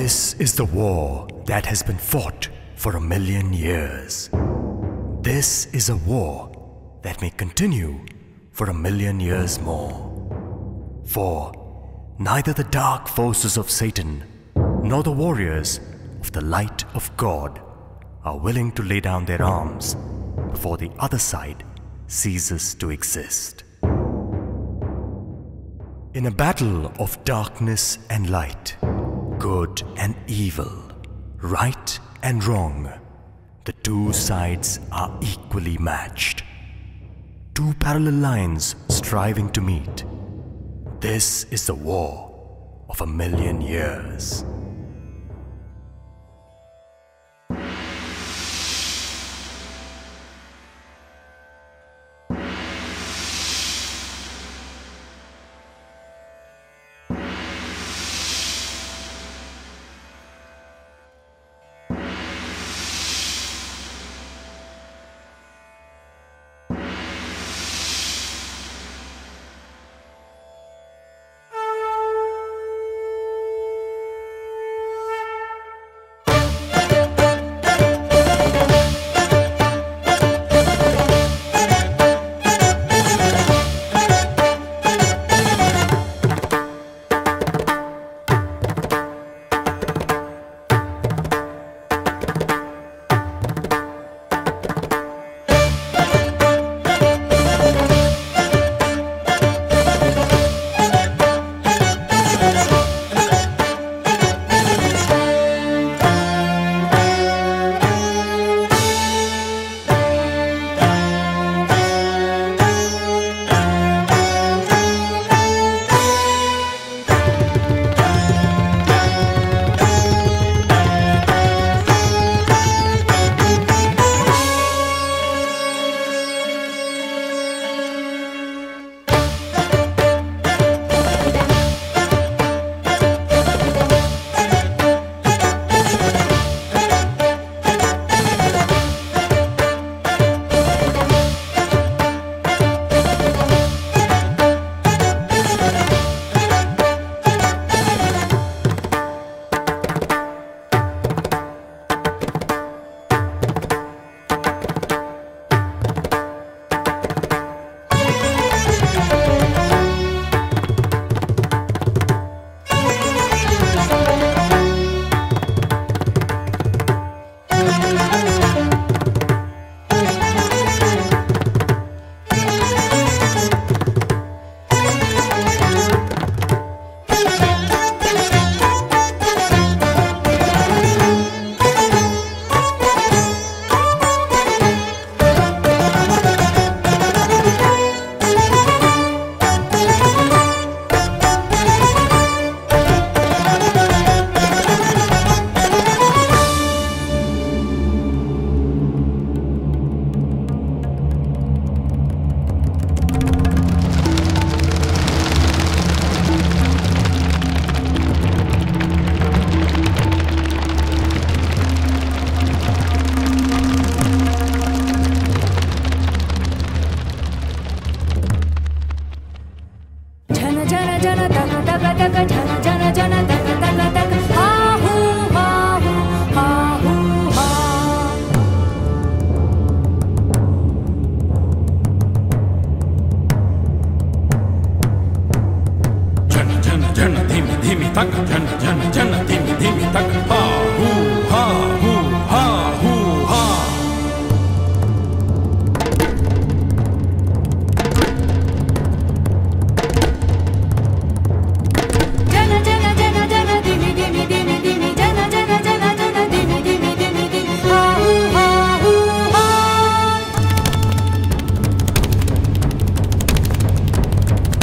This is the war that has been fought for 1,000,000 years. This is a war that may continue for 1,000,000 years more. For neither the dark forces of Satan nor the warriors of the light of God are willing to lay down their arms before the other side ceases to exist. In a battle of darkness and light, good and evil, right and wrong, the two sides are equally matched. Two parallel lines striving to meet. This is the war of 1,000,000 years.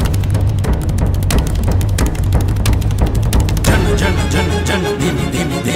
Jana, dhimi, dhimi,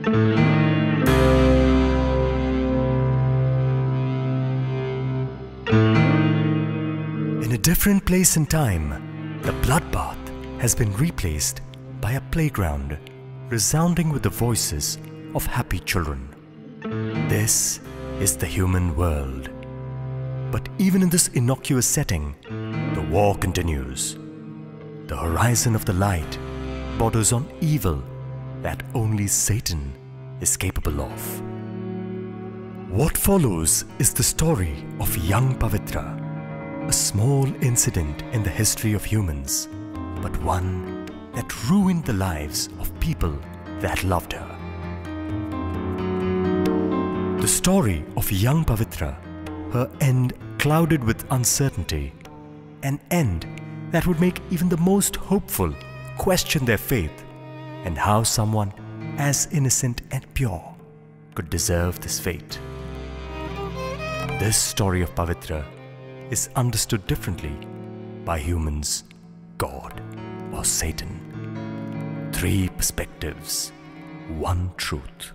In a different place and time, the bloodbath has been replaced by a playground resounding with the voices of happy children. This is the human world. But even in this innocuous setting, the war continues. The horizon of the light borders on evil that only Satan is capable of. What follows is the story of young Pavitra, a small incident in the history of humans, but one that ruined the lives of people that loved her. The story of young Pavitra, her end clouded with uncertainty, an end that would make even the most hopeful question their faith and how someone as innocent and pure could deserve this fate. This story of Pavitra is understood differently by humans, God, or Satan. 3 perspectives, 1 truth.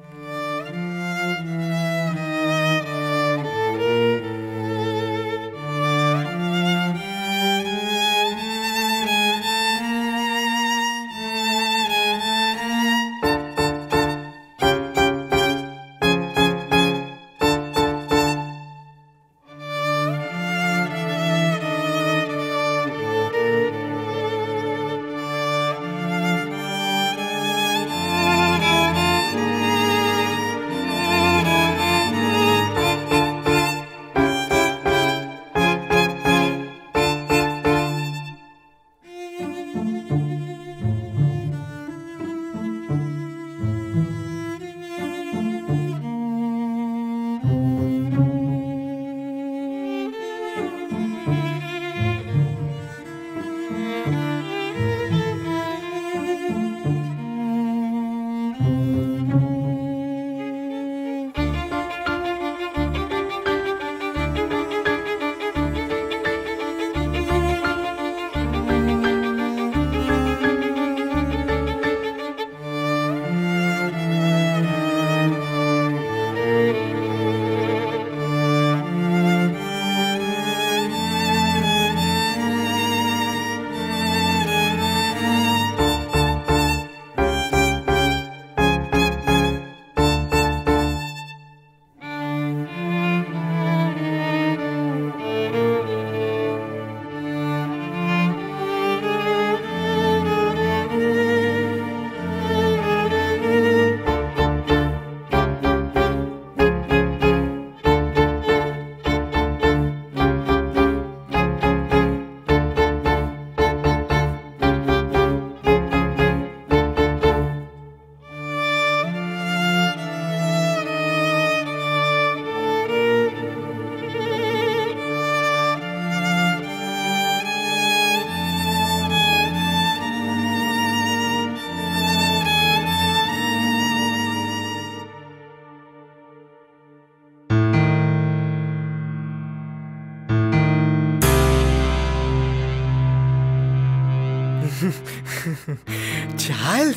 Child,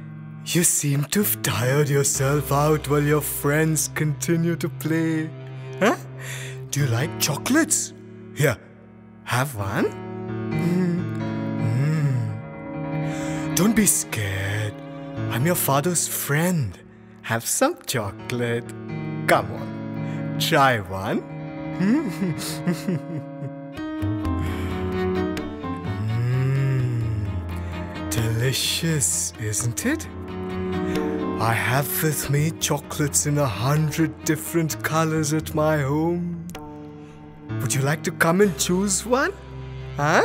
you seem to have tired yourself out while your friends continue to play. Huh? Do you like chocolates? Here, have one. Don't be scared. I'm your father's friend. Have some chocolate. Come on, try one. Delicious, isn't it? I have with me chocolates in 100 different colors at my home. Would you like to come and choose one? Huh?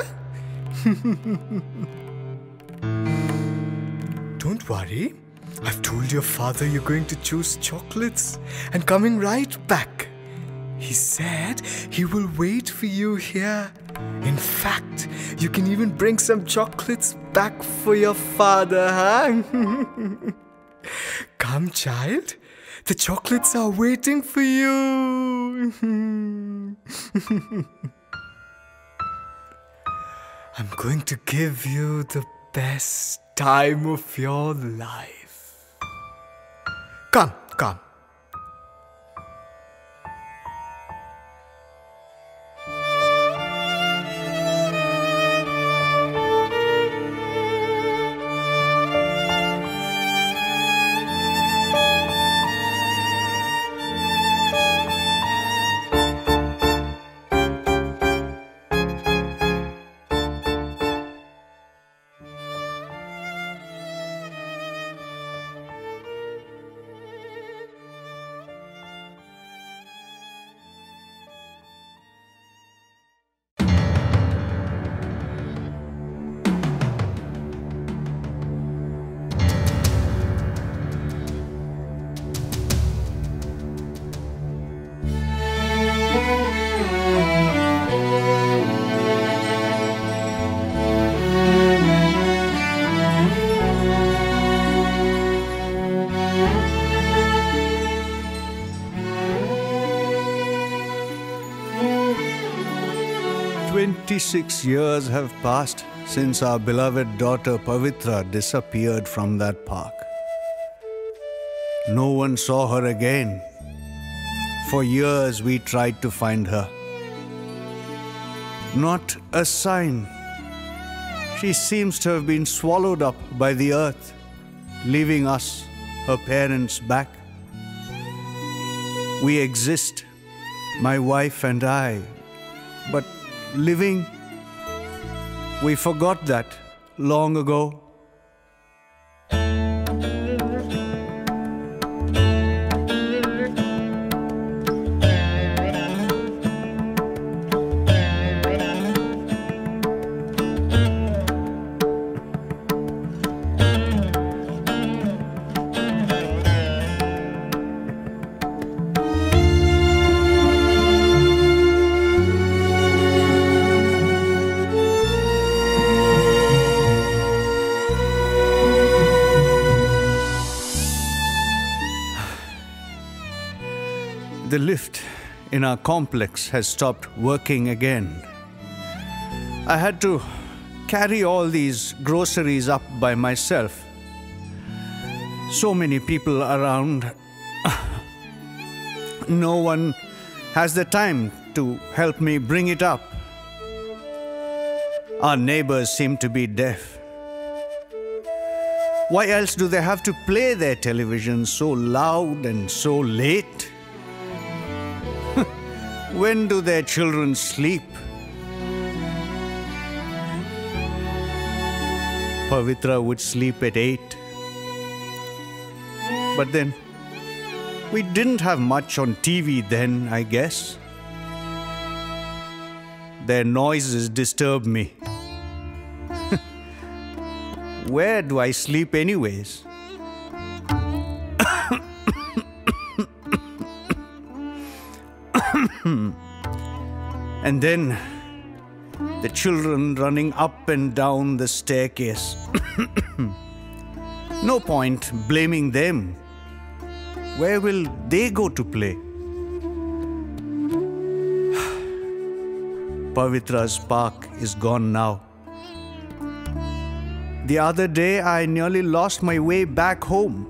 Don't worry. I've told your father you're going to choose chocolates and coming right back. He said he will wait for you here. In fact, you can even bring some chocolates back for your father, huh? Come, child. The chocolates are waiting for you. I'm going to give you the best time of your life. Come, come. "26 years have passed since our beloved daughter Pavitra disappeared from that park. No one saw her again. For years we tried to find her. Not a sign. She seems to have been swallowed up by the earth, leaving us, her parents, back. We exist, my wife and I, but living, we forgot that long ago. The lift in our complex has stopped working again. I had to carry all these groceries up by myself. So many people around. No one has the time to help me bring it up. Our neighbors seem to be deaf. Why else do they have to play their television so loud and so late? When do their children sleep? Pavitra would sleep at 8. But then, we didn't have much on TV then, I guess. Their noises disturb me. Where do I sleep anyways? And then the children running up and down the staircase. No point blaming them. Where will they go to play? Pavitra's park is gone now. The other day I nearly lost my way back home.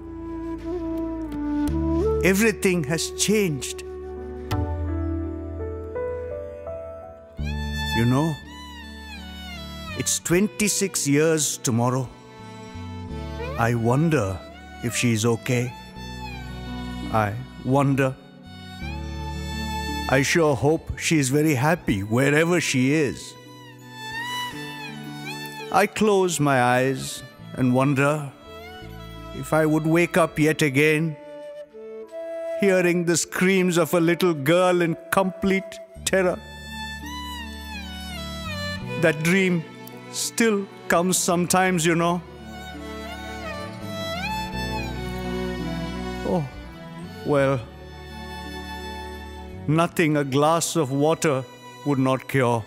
Everything has changed. You know, it's 26 years tomorrow. I wonder if she's okay. I wonder. I sure hope she's very happy wherever she is. I close my eyes and wonder if I would wake up yet again, hearing the screams of a little girl in complete terror. That dream still comes sometimes, you know. Oh, well, nothing a glass of water would not cure.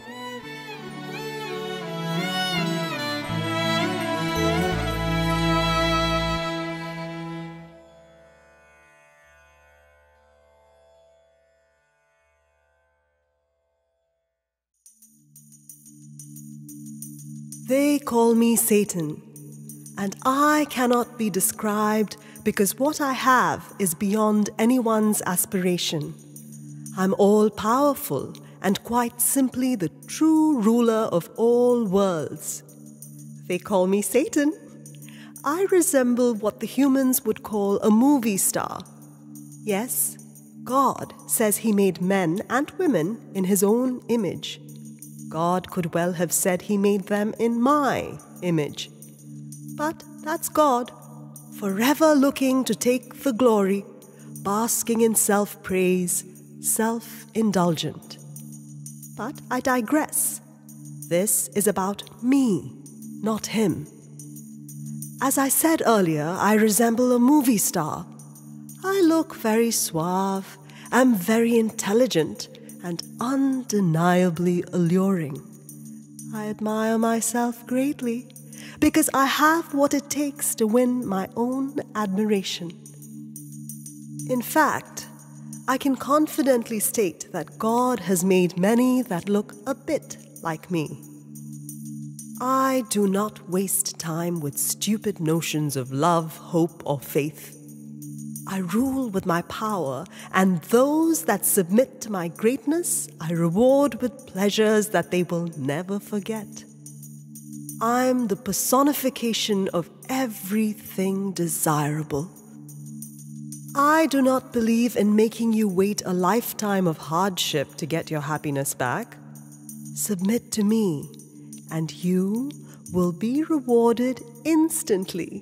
They call me Satan, and I cannot be described because what I have is beyond anyone's aspiration. I'm all-powerful and quite simply the true ruler of all worlds. They call me Satan. I resemble what the humans would call a movie star. Yes, God says he made men and women in his own image. God could well have said he made them in my image. But that's God, forever looking to take the glory, basking in self-praise, self-indulgent. But I digress. This is about me, not him. As I said earlier, I resemble a movie star. I look very suave, am very intelligent, and undeniably alluring. I admire myself greatly because I have what it takes to win my own admiration. In fact, I can confidently state that God has made many that look a bit like me. I do not waste time with stupid notions of love, hope, or faith. I rule with my power, and those that submit to my greatness, I reward with pleasures that they will never forget. I'm the personification of everything desirable. I do not believe in making you wait a lifetime of hardship to get your happiness back. Submit to me, and you will be rewarded instantly.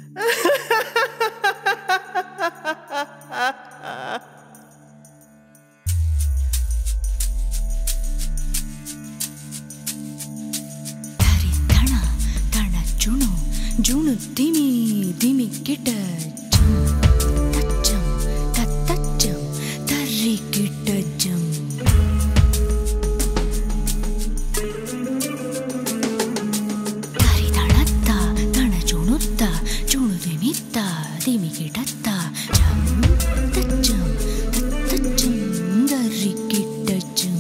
Junu dimi dimi kita jum tachum tari kita jum tari tana junutta junu dimita dimi kita jum tachum tari kita jum.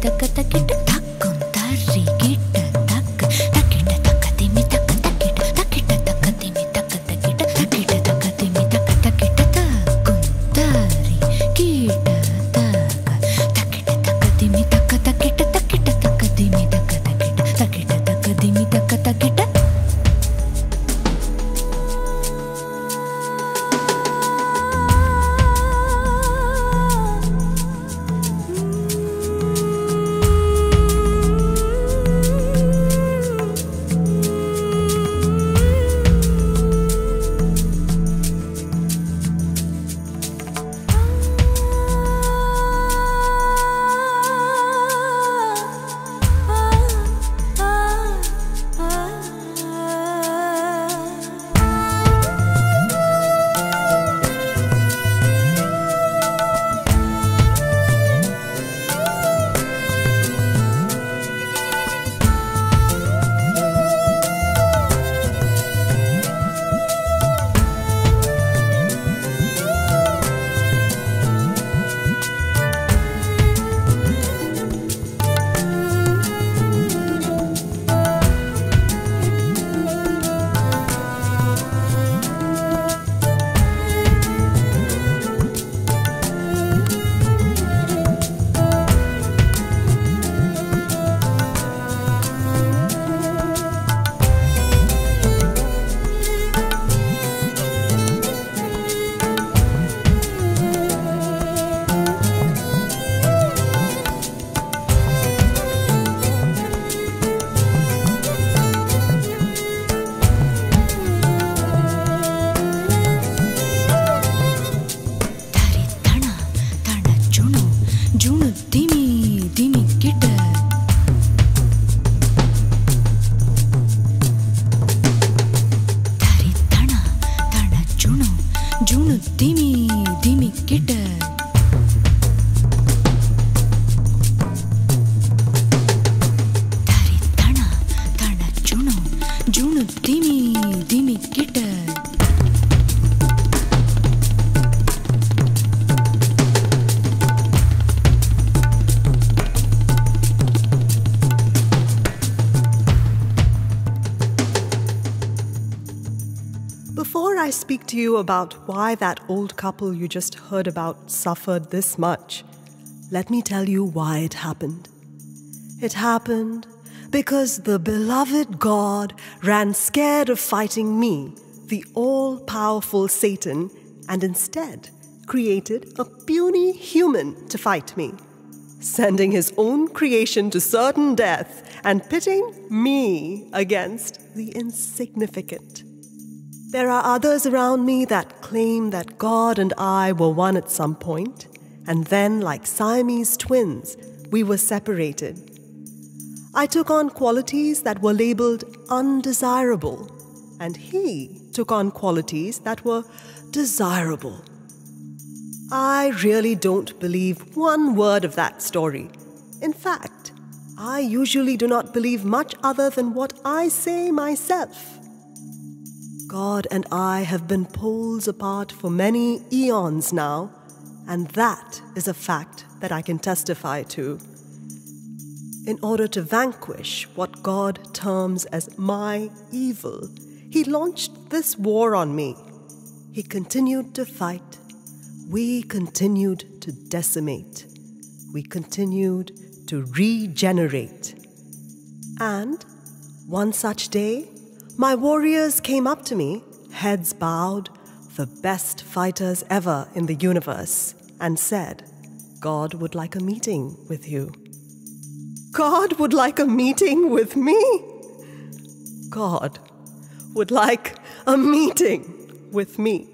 taka takita takkum tarri kita tak takita takatimi taka takita takita takatimi taka takita takita takatimi taka takita takkum tarri kita taka takita takatimi taka takita takita takatimi taka takita takita takatimi taka takita. Before I speak to you about why that old couple you just heard about suffered this much, let me tell you why it happened. It happened because the beloved God ran scared of fighting me, the all-powerful Satan, and instead created a puny human to fight me, sending his own creation to certain death and pitting me against the insignificant. There are others around me that claim that God and I were one at some point, and then, like Siamese twins, we were separated. I took on qualities that were labeled undesirable, and he took on qualities that were desirable. I really don't believe one word of that story. In fact, I usually do not believe much other than what I say myself. God and I have been poles apart for many eons now, and that is a fact that I can testify to. In order to vanquish what God terms as my evil, he launched this war on me. He continued to fight. We continued to decimate. We continued to regenerate. And one such day, my warriors came up to me, heads bowed, the best fighters ever in the universe, and said, God would like a meeting with you. God would like a meeting with me? God would like a meeting with me.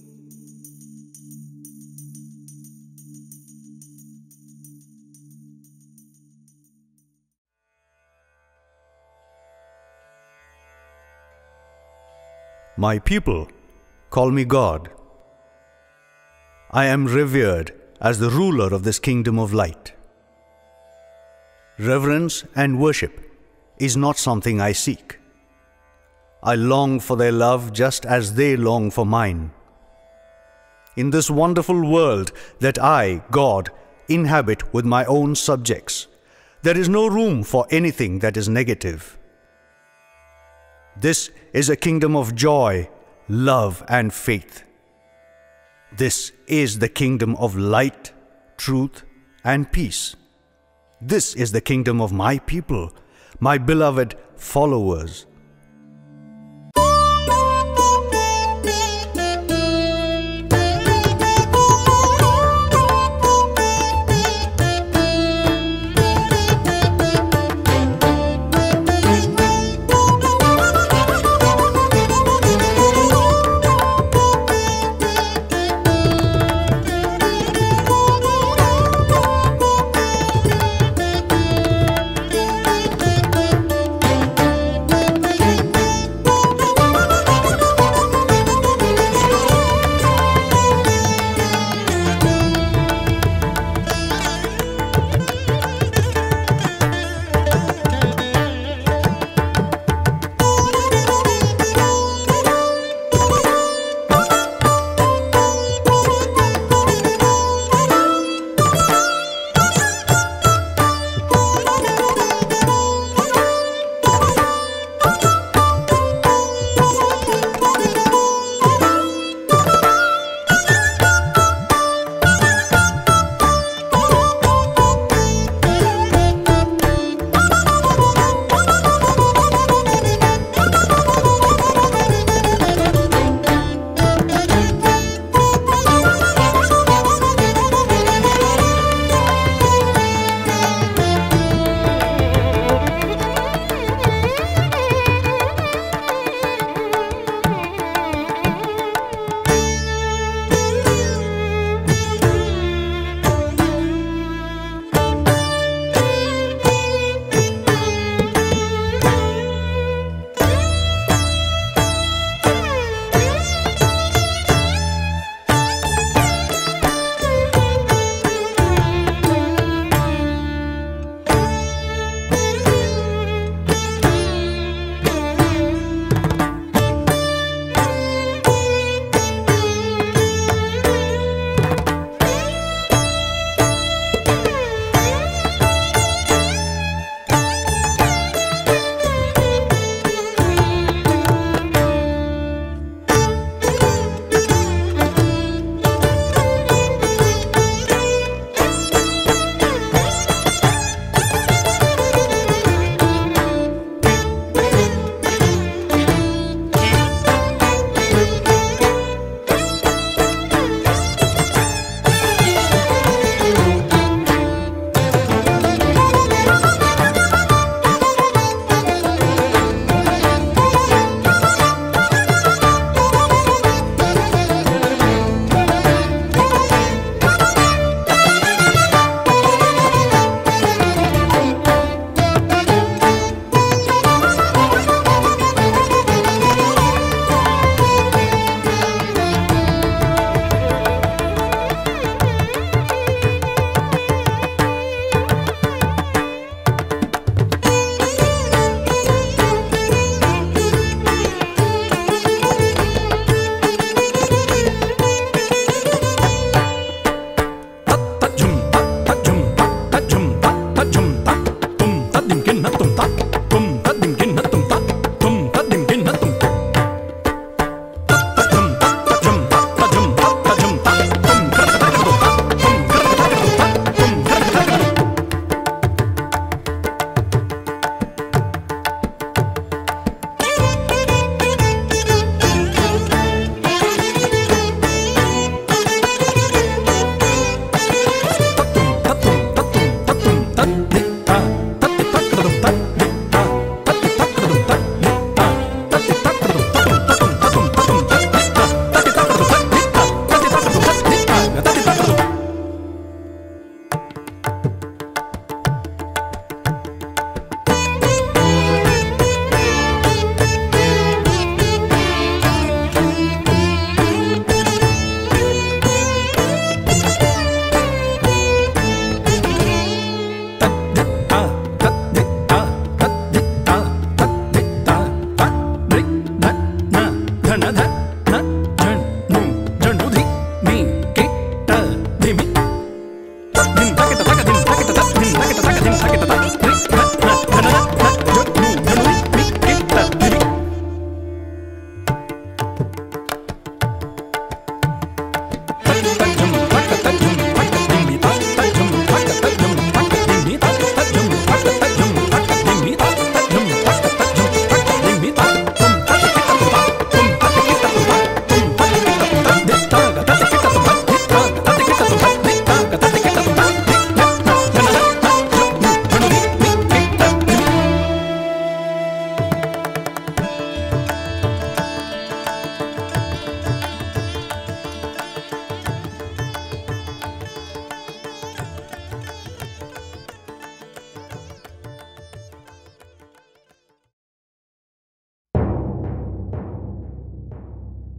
My people call me God. I am revered as the ruler of this kingdom of light. Reverence and worship is not something I seek. I long for their love just as they long for mine. In this wonderful world that I, God, inhabit with my own subjects, There is no room for anything that is negative. This is a kingdom of joy, love, and faith. This is the kingdom of light, truth, and peace. This is the kingdom of my people, my beloved followers.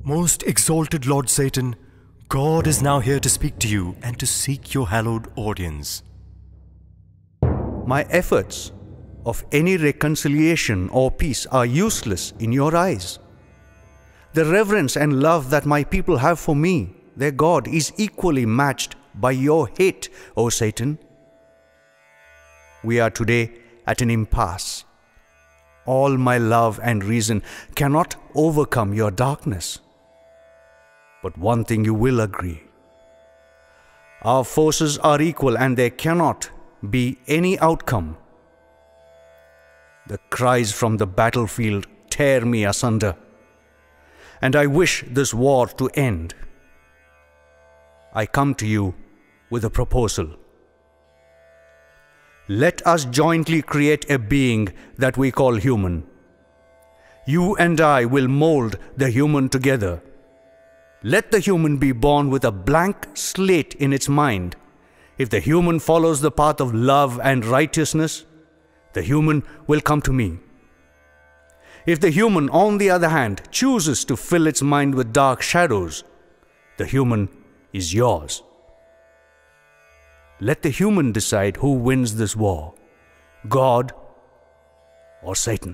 Most exalted Lord Satan, God is now here to speak to you and to seek your hallowed audience. My efforts of any reconciliation or peace are useless in your eyes. The reverence and love that my people have for me, their God, is equally matched by your hate, O Satan. We are today at an impasse. All my love and reason cannot overcome your darkness. But one thing you will agree. Our forces are equal and there cannot be any outcome. The cries from the battlefield tear me asunder, and I wish this war to end. I come to you with a proposal. Let us jointly create a being that we call human. You and I will mold the human together. Let the human be born with a blank slate in its mind. If the human follows the path of love and righteousness, the human will come to me. If the human, on the other hand, chooses to fill its mind with dark shadows, the human is yours. Let the human decide who wins this war, God or Satan.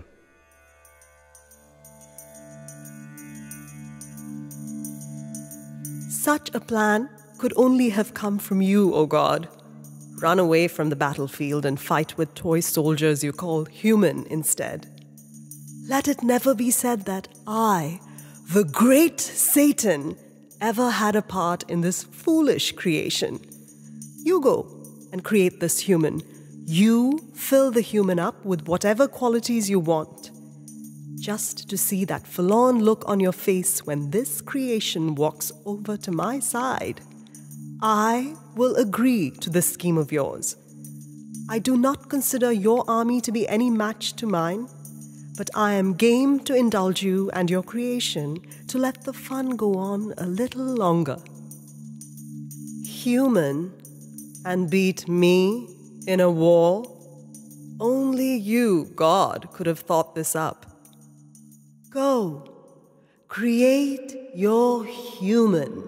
Such a plan could only have come from you, O God. Run away from the battlefield and fight with toy soldiers you call human instead. Let it never be said that I, the great Satan, ever had a part in this foolish creation. You go and create this human. You fill the human up with whatever qualities you want. Just to see that forlorn look on your face when this creation walks over to my side, I will agree to this scheme of yours. I do not consider your army to be any match to mine, but I am game to indulge you and your creation to let the fun go on a little longer. Human, and beat me in a war? Only you, God, could have thought this up. Go, create your human.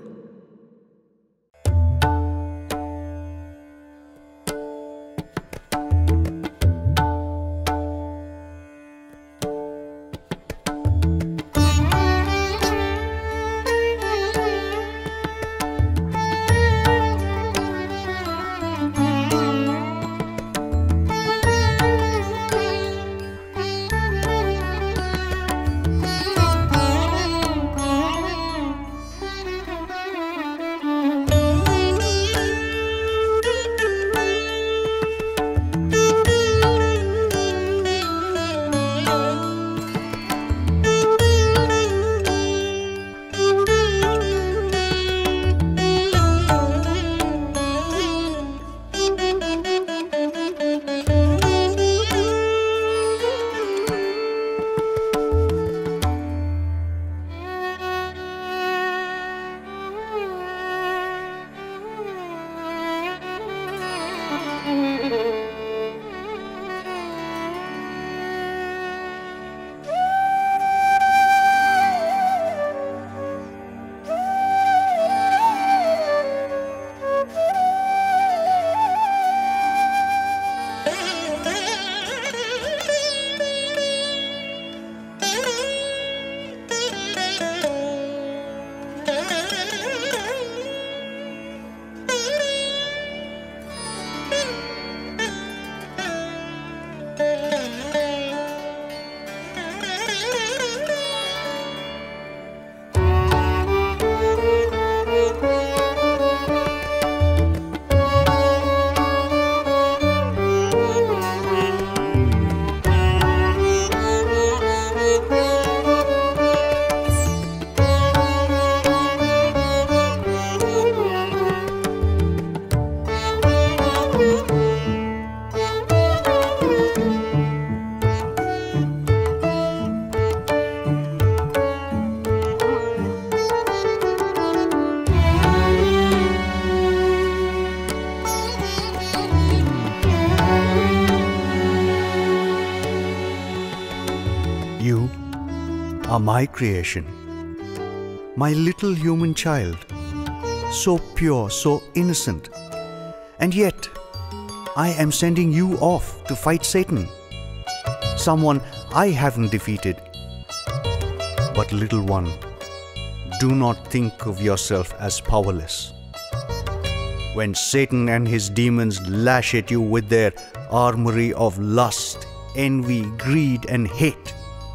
You are my creation, my little human child, so pure, so innocent. And yet, I am sending you off to fight Satan, someone I haven't defeated. But little one, do not think of yourself as powerless. When Satan and his demons lash at you with their armory of lust, envy, greed, and hate,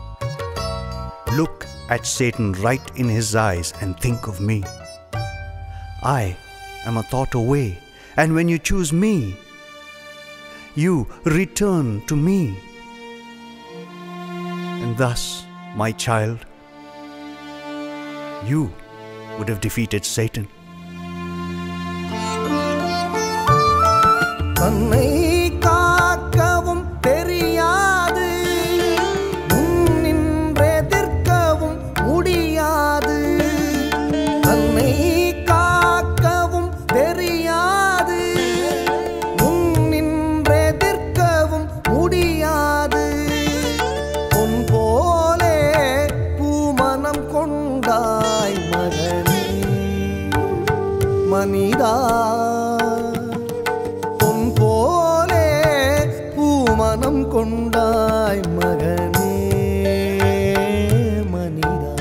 look at Satan right in his eyes and think of me. I am a thought away, and when you choose me, you return to me. And thus, my child, you would have defeated Satan. தன்னை காக்கவும் தெரியாது, முன்னின்றெதிர்க்கவும் முடியாது. தன்னை காக்கவும் தெரியாது, முன்னின்றெதிர்க்கவும் முடியாது. பொன் போலே பூமனம் கொண்டாய் மகனே மனிதா, மனம் கொண்டாய் மகனே மனிதா.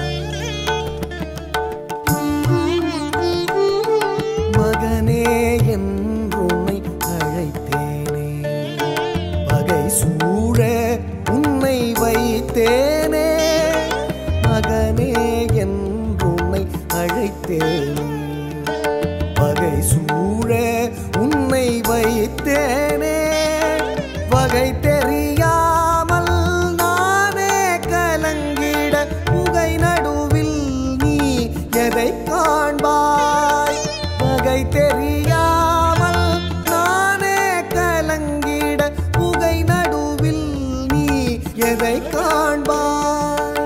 மகனே என்றுன்னை அழைத்தேனே, பகை சூழ உன்னை வைத்தேனே. மகனே என்றுன்னை அழைத்தேனே, பகை சூழ உன்னை வைத்தேனே. வகை தெரியாமல் நானே கலங்கிட, புகை நடுவில் நீ எதை காண்பாய்? வகை தெரியாமல் நானே கலங்கிட, புகை நடுவில் நீ எதை காண்பாய்?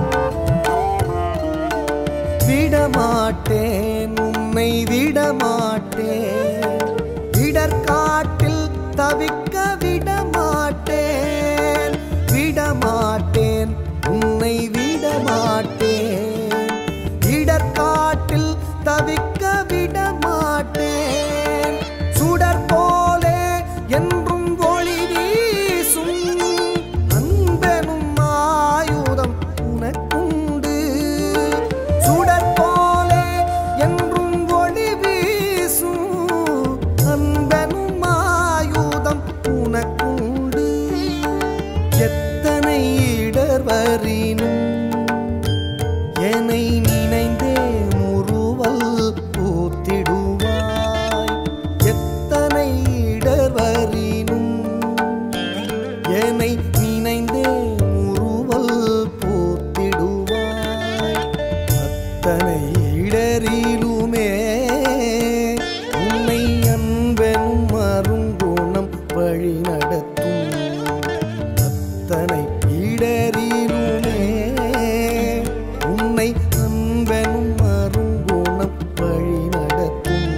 விடமாட்டேன், உன்னை விடமாட்டேன், இடர்காட்டில் தவிக்க விடமாட்டேன். விடமாட்டேன், உன்னை விடமாட்டேன், இடர்காட்டில் தவிக்க விடமாட்டேன். சுடர் போலே என்றும் ஒளி வீசும் அன்பெனும் ஆயுதம் உனக்குண்டு. சுடர் போலே என்றும் ஒளி வீசும் அன்பெனும் ஆயுதம் உனக்குண்டு. எத்தனை இடர்வரினும் என்னை நினைந்தே முறுவல் பூத்திடுவாய். எத்தனை இடர்வரினும் என்னை நினைந்தே முறுவல் பூத்திடுவாய். அத்தனை இடரிலுமே உன்னை அன்பெனும் அருங்குணம் வழி நடத்தும். அத்தனை இடரிலுமே உன்னை அன்பெனும் அருங்குணம் வழி நடத்தும்.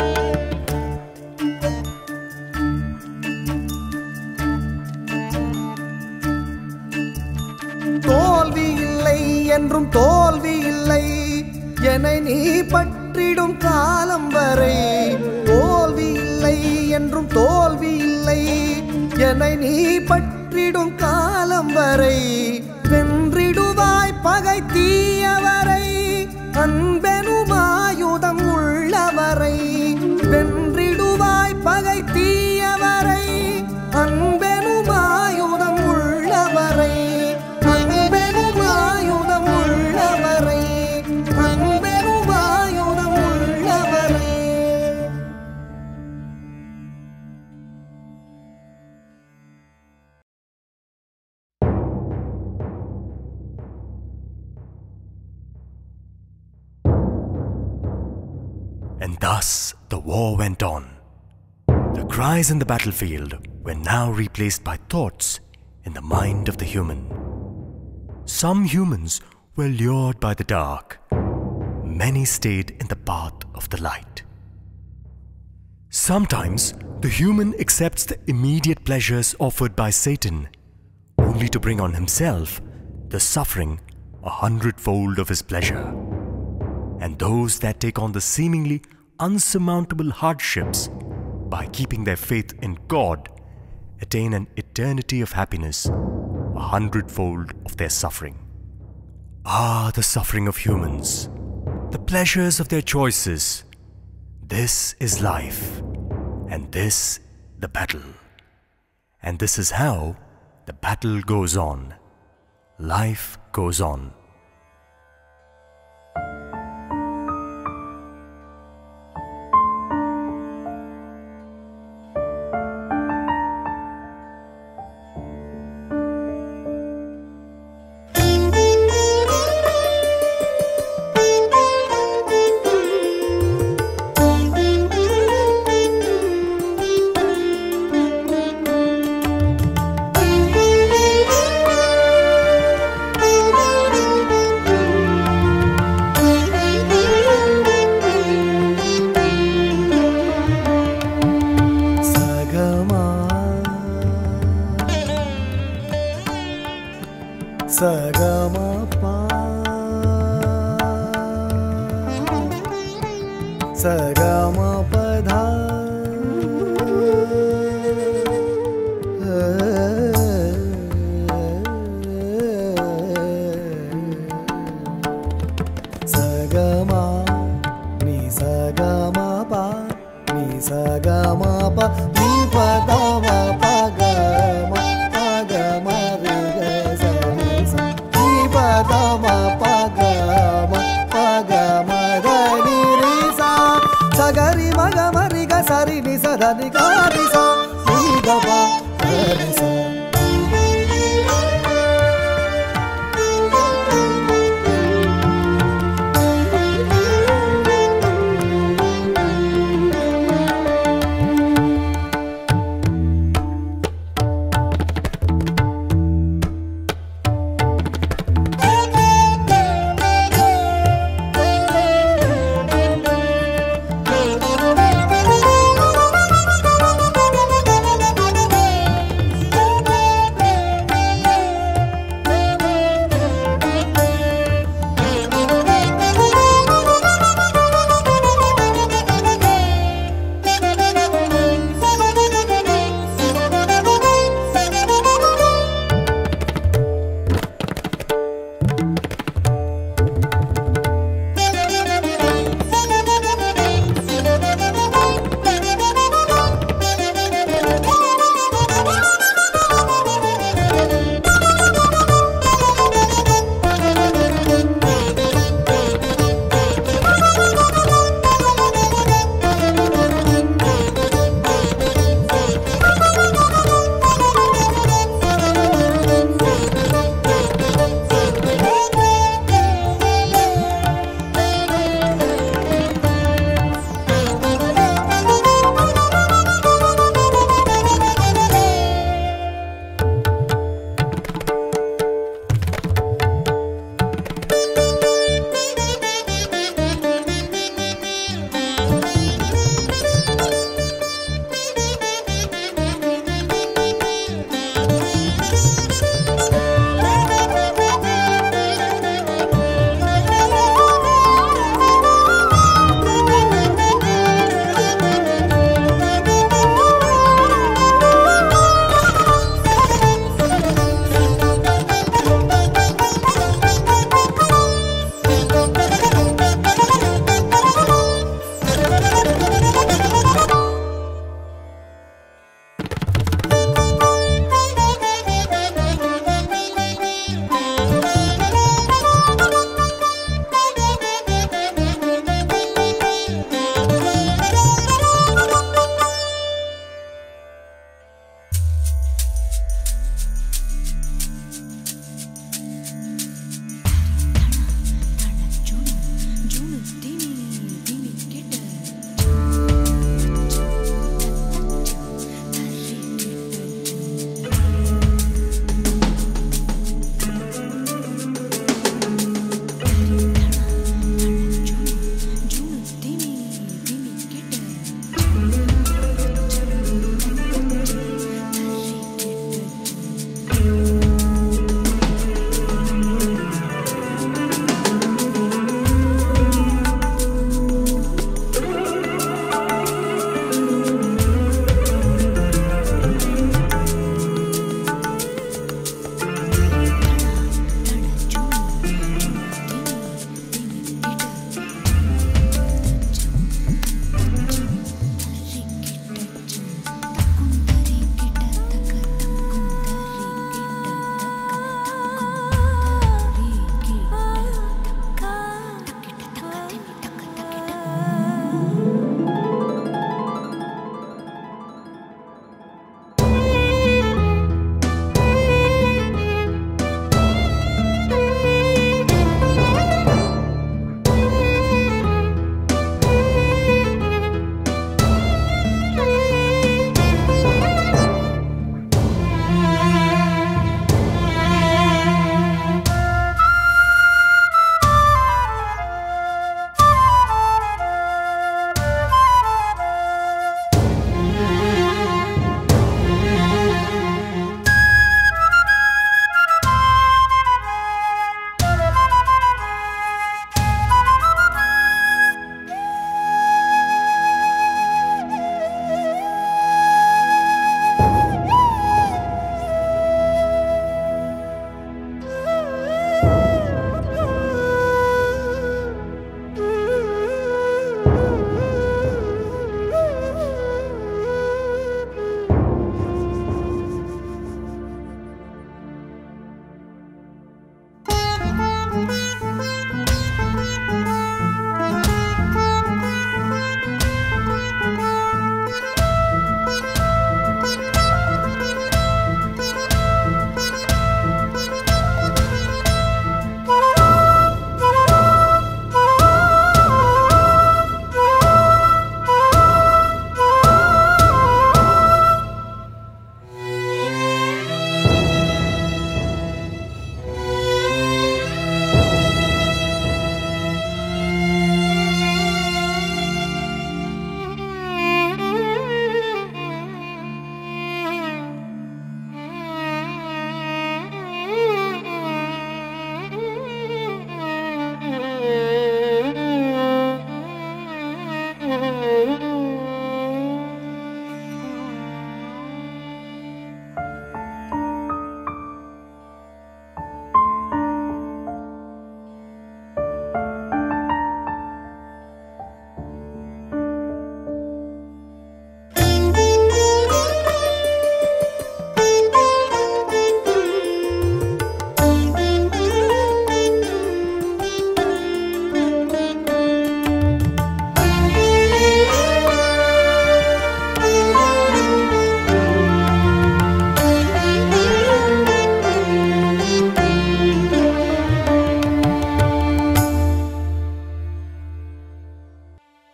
தோல்வி இல்லை என்றும் தோல்வி இல்லை என்னை நீ பற்றிடும் காலம் வரை. தோல்வி இல்லை என்றும் தோல்வி இல்லை என்னை நீ பற்றிடும் காலம் வரை. வென்றிடுவாய் பகை தீயவரை, அன்பெனும் ஆயுதம் உள்ளவரை. வென்றிடுவாய் பகை தீயவரை, அன்பெனும் ஆயுதம் உள்ளவரை. அன்பெனும் ஆயுதம் உள்ளவரை, அன்பெனும் ஆயுதம் உள்ளவரை. And thus the war went on. The cries in the battlefield were now replaced by thoughts in the mind of the human. Some humans were lured by the dark. Many stayed in the path of the light. Sometimes the human accepts the immediate pleasures offered by Satan, only to bring on himself the suffering 100-fold of his pleasure. And those that take on the seemingly unsurmountable hardships by keeping their faith in God attain an eternity of happiness, 100-fold of their suffering. Ah, the suffering of humans, the pleasures of their choices. This is life, and this the battle. And this is how the battle goes on. Life goes on.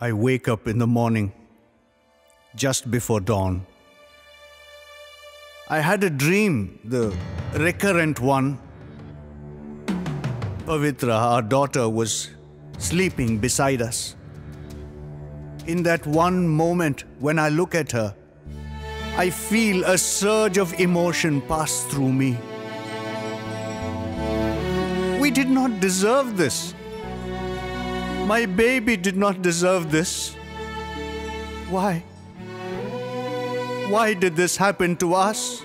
I wake up in the morning, just before dawn. I had a dream, the recurrent one. Pavitra, our daughter, was sleeping beside us. In that one moment when I look at her, I feel a surge of emotion pass through me. We did not deserve this. My baby did not deserve this. Why? Why did this happen to us?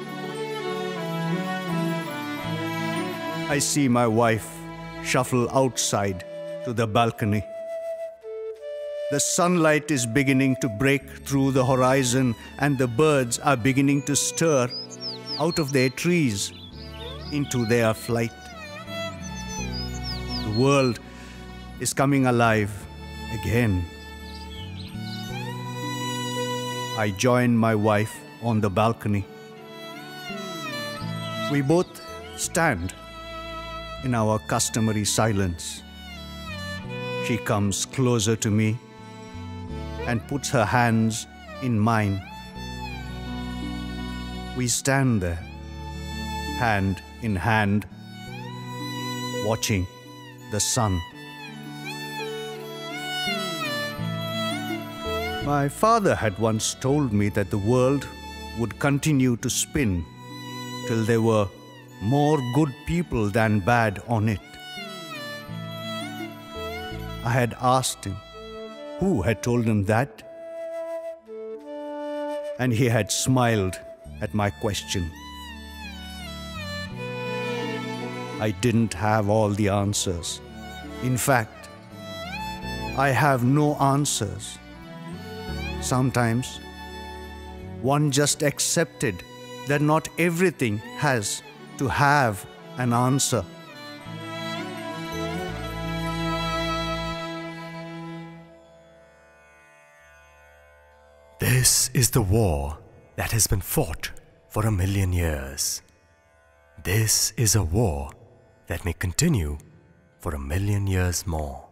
I see my wife shuffle outside to the balcony. The sunlight is beginning to break through the horizon, and the birds are beginning to stir out of their trees into their flight. The world is coming alive again. I join my wife on the balcony. We both stand in our customary silence. She comes closer to me and puts her hands in mine. We stand there, hand in hand, watching the sun. My father had once told me that the world would continue to spin till there were more good people than bad on it. I had asked him who had told him that, and he had smiled at my question. I didn't have all the answers. In fact, I have no answers. Sometimes one just accepted that not everything has to have an answer. This is the war that has been fought for 1,000,000 years. This is a war that may continue for 1,000,000 years more.